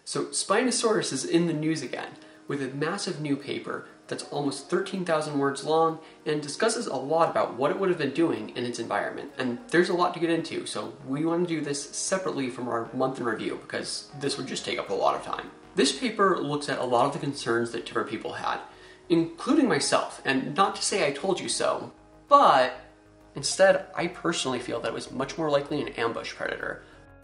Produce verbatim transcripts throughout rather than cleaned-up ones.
So Spinosaurus is in the news again with a massive new paper that's almost thirteen thousand words long and discusses a lot about what it would have been doing in its environment. And there's a lot to get into, so we want to do this separately from our month in review because this would just take up a lot of time. This paper looks at a lot of the concerns that different people had, including myself, and not to say I told you so, but instead I personally feel that it was much more likely an ambush predator.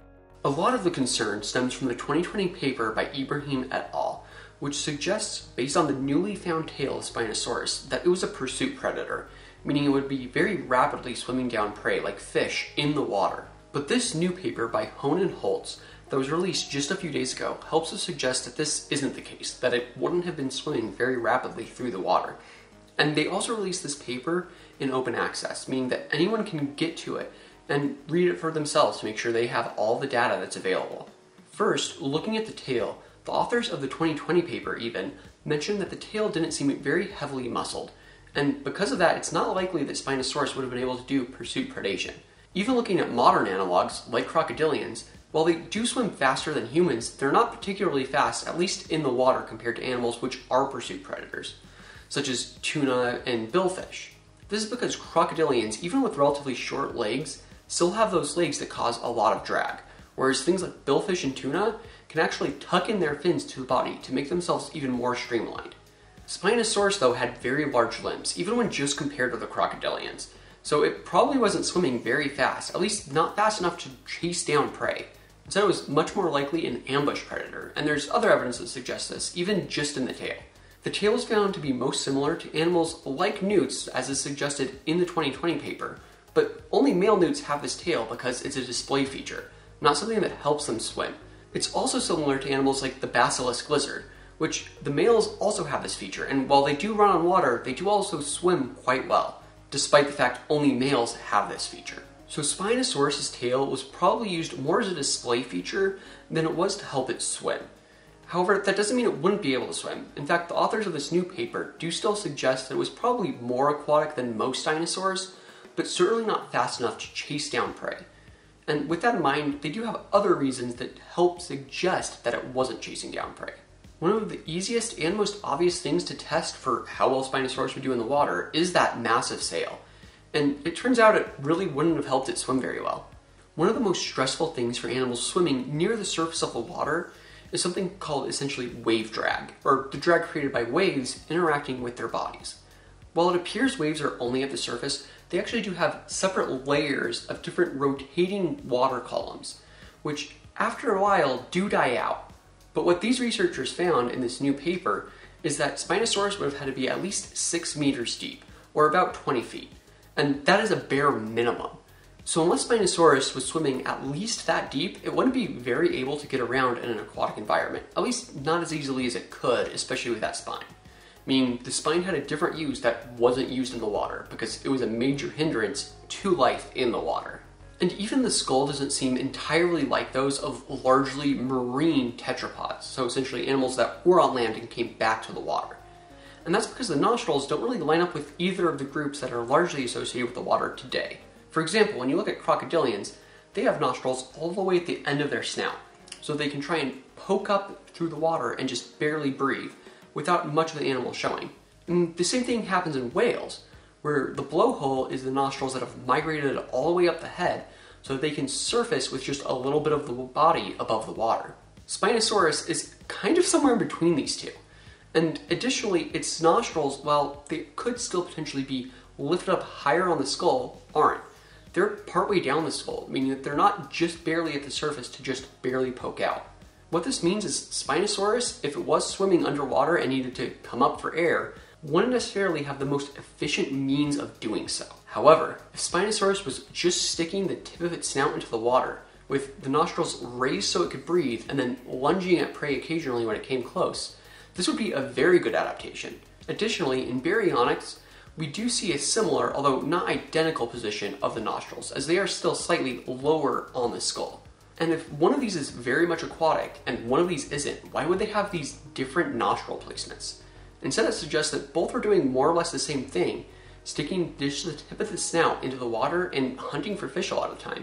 A lot of the concern stems from the twenty twenty paper by E D G E et al., which suggests, based on the newly found tail of Spinosaurus, that it was a pursuit predator, meaning it would be very rapidly swimming down prey like fish in the water. But this new paper by Hone and Holtz that was released just a few days ago helps us suggest that this isn't the case, that it wouldn't have been swimming very rapidly through the water. And they also released this paper in open access, meaning that anyone can get to it and read it for themselves to make sure they have all the data that's available. First, looking at the tail, the authors of the twenty twenty paper even mentioned that the tail didn't seem very heavily muscled, and because of that, it's not likely that Spinosaurus would have been able to do pursuit predation. Even looking at modern analogs, like crocodilians, while they do swim faster than humans, they're not particularly fast, at least in the water, compared to animals which are pursuit predators, such as tuna and billfish. This is because crocodilians, even with relatively short legs, still have those legs that cause a lot of drag, whereas things like billfish and tuna can actually tuck in their fins to the body to make themselves even more streamlined. Spinosaurus, though, had very large limbs, even when just compared to the crocodilians, so it probably wasn't swimming very fast, at least not fast enough to chase down prey. Instead, it was much more likely an ambush predator, and there's other evidence that suggests this, even just in the tail. The tail is found to be most similar to animals like newts, as is suggested in the twenty twenty paper, but only male newts have this tail because it's a display feature, not something that helps them swim. It's also similar to animals like the basilisk lizard, which the males also have this feature, and while they do run on water, they do also swim quite well, despite the fact only males have this feature. So Spinosaurus' tail was probably used more as a display feature than it was to help it swim. However, that doesn't mean it wouldn't be able to swim. In fact, the authors of this new paper do still suggest that it was probably more aquatic than most dinosaurs, but certainly not fast enough to chase down prey. And with that in mind, they do have other reasons that help suggest that it wasn't chasing down prey. One of the easiest and most obvious things to test for how well Spinosaurus would do in the water is that massive sail. And it turns out it really wouldn't have helped it swim very well. One of the most stressful things for animals swimming near the surface of the water is something called essentially wave drag, or the drag created by waves interacting with their bodies. While it appears waves are only at the surface, they actually do have separate layers of different rotating water columns, which after a while do die out. But what these researchers found in this new paper is that Spinosaurus would have had to be at least six meters deep, or about twenty feet, and that is a bare minimum. So unless Spinosaurus was swimming at least that deep, it wouldn't be very able to get around in an aquatic environment, at least not as easily as it could, especially with that spine. Meaning the spine had a different use that wasn't used in the water because it was a major hindrance to life in the water. And even the skull doesn't seem entirely like those of largely marine tetrapods, so essentially animals that were on land and came back to the water. And that's because the nostrils don't really line up with either of the groups that are largely associated with the water today. For example, when you look at crocodilians, they have nostrils all the way at the end of their snout, so they can try and poke up through the water and just barely breathe, without much of the animal showing. And the same thing happens in whales, where the blowhole is the nostrils that have migrated all the way up the head so that they can surface with just a little bit of the body above the water. Spinosaurus is kind of somewhere in between these two. And additionally, its nostrils, while they could still potentially be lifted up higher on the skull, aren't. They're partway down the skull, meaning that they're not just barely at the surface to just barely poke out. What this means is Spinosaurus, if it was swimming underwater and needed to come up for air, wouldn't necessarily have the most efficient means of doing so. However, if Spinosaurus was just sticking the tip of its snout into the water, with the nostrils raised so it could breathe, and then lunging at prey occasionally when it came close, this would be a very good adaptation. Additionally, in baryonyx, we do see a similar, although not identical, position of the nostrils, as they are still slightly lower on the skull. And if one of these is very much aquatic, and one of these isn't, why would they have these different nostril placements? Instead, it suggests that both are doing more or less the same thing, sticking just the tip of the snout into the water and hunting for fish a lot of the time.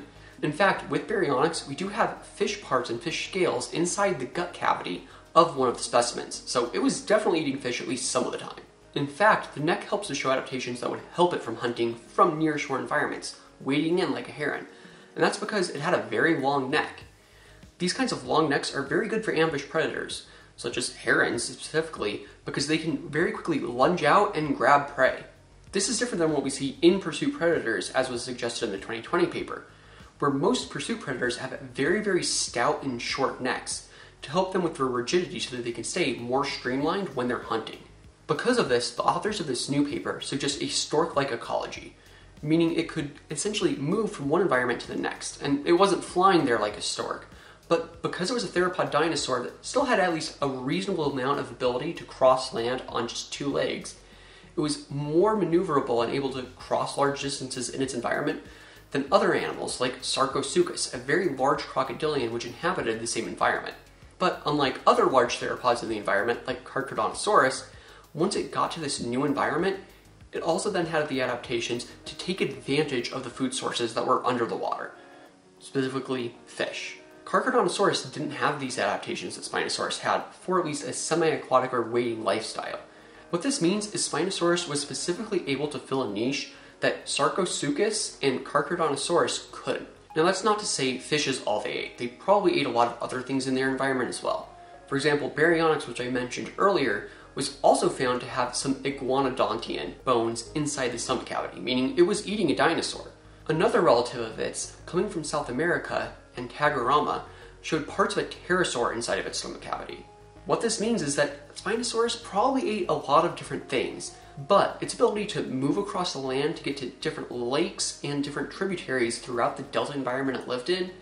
In fact, with baryonyx, we do have fish parts and fish scales inside the gut cavity of one of the specimens, so it was definitely eating fish at least some of the time. In fact, the neck helps to show adaptations that would help it from hunting from near-shore environments, wading in like a heron, and that's because it had a very long neck. These kinds of long necks are very good for ambush predators, such as herons specifically, because they can very quickly lunge out and grab prey. This is different than what we see in pursuit predators, as was suggested in the twenty twenty paper, where most pursuit predators have very, very stout and short necks to help them with their rigidity so that they can stay more streamlined when they're hunting. Because of this, the authors of this new paper suggest a stork-like ecology, meaning it could essentially move from one environment to the next, and it wasn't flying there like a stork. But because it was a theropod dinosaur that still had at least a reasonable amount of ability to cross land on just two legs, it was more maneuverable and able to cross large distances in its environment than other animals like Sarcosuchus, a very large crocodilian which inhabited the same environment. But unlike other large theropods in the environment, like Carcharodontosaurus, once it got to this new environment, it also then had the adaptations to take advantage of the food sources that were under the water, specifically fish. Carcharodontosaurus didn't have these adaptations that Spinosaurus had for at least a semi-aquatic or wading lifestyle. What this means is Spinosaurus was specifically able to fill a niche that Sarcosuchus and Carcharodontosaurus couldn't. Now that's not to say fish is all they ate. They probably ate a lot of other things in their environment as well. For example, baryonyx, which I mentioned earlier, was also found to have some iguanodontian bones inside the stomach cavity, meaning it was eating a dinosaur. Another relative of its, coming from South America, Antagorama, showed parts of a pterosaur inside of its stomach cavity. What this means is that Spinosaurus probably ate a lot of different things, but its ability to move across the land to get to different lakes and different tributaries throughout the delta environment it lived in,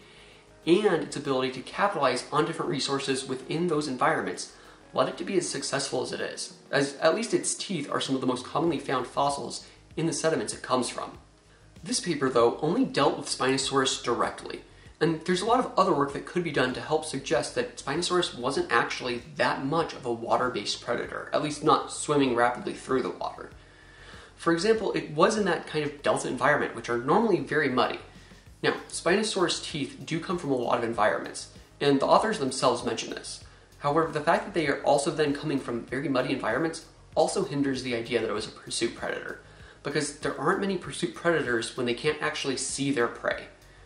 and its ability to capitalize on different resources within those environments led it to be as successful as it is, as at least its teeth are some of the most commonly found fossils in the sediments it comes from. This paper, though, only dealt with Spinosaurus directly, and there's a lot of other work that could be done to help suggest that Spinosaurus wasn't actually that much of a water-based predator, at least not swimming rapidly through the water. For example, it was in that kind of delta environment, which are normally very muddy. Now, Spinosaurus teeth do come from a lot of environments, and the authors themselves mention this. However, the fact that they are also then coming from very muddy environments also hinders the idea that it was a pursuit predator, because there aren't many pursuit predators when they can't actually see their prey.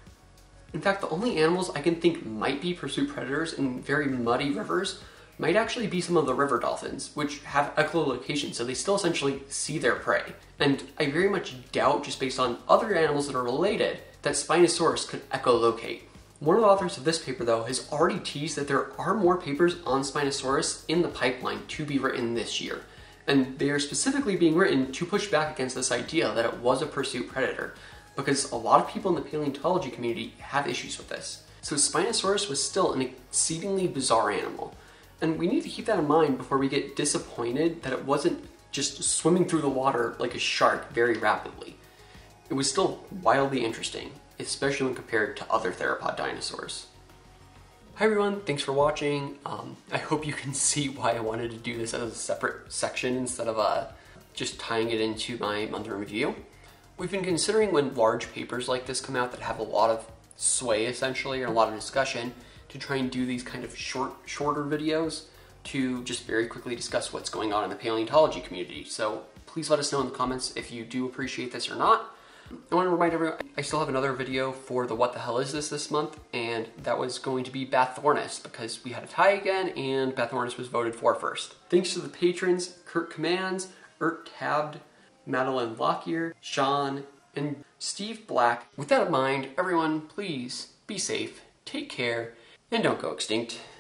In fact, the only animals I can think might be pursuit predators in very muddy rivers might actually be some of the river dolphins, which have echolocation, so they still essentially see their prey. And I very much doubt, just based on other animals that are related, that Spinosaurus could echolocate. One of the authors of this paper, though, has already teased that there are more papers on Spinosaurus in the pipeline to be written this year, and they are specifically being written to push back against this idea that it was a pursuit predator, because a lot of people in the paleontology community have issues with this. So Spinosaurus was still an exceedingly bizarre animal, and we need to keep that in mind before we get disappointed that it wasn't just swimming through the water like a shark very rapidly. It was still wildly interesting, especially when compared to other theropod dinosaurs. Hi everyone, thanks for watching. Um, I hope you can see why I wanted to do this as a separate section instead of uh, just tying it into my monthly review. We've been considering when large papers like this come out that have a lot of sway essentially, or a lot of discussion, to try and do these kind of short, shorter videos to just very quickly discuss what's going on in the paleontology community. So please let us know in the comments if you do appreciate this or not. I want to remind everyone, I still have another video for the What the Hell Is This this month, and that was going to be Bathornis, because we had a tie again, and Bathornis was voted for first. Thanks to the patrons, Kurt Commands, Ert Tabbed, Madeline Lockyer, Sean, and Steve Black. With that in mind, everyone, please be safe, take care, and don't go extinct.